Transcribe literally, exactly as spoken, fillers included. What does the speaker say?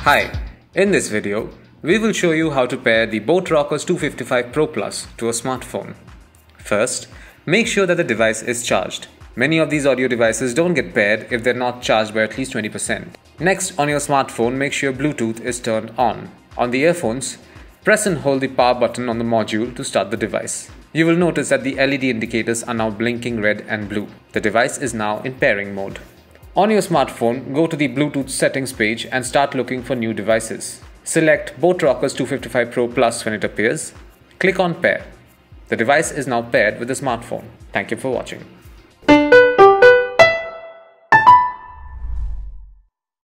Hi, in this video, we will show you how to pair the Boat Rockers two fifty-five Pro Plus to a smartphone. First, make sure that the device is charged. Many of these audio devices don't get paired if they're not charged by at least twenty percent. Next, on your smartphone, make sure Bluetooth is turned on. On the earphones, press and hold the power button on the module to start the device. You will notice that the L E D indicators are now blinking red and blue. The device is now in pairing mode. On your smartphone, go to the Bluetooth settings page and start looking for new devices. Select Boat Rockers two fifty-five Pro Plus when it appears. Click on Pair. The device is now paired with the smartphone. Thank you for watching.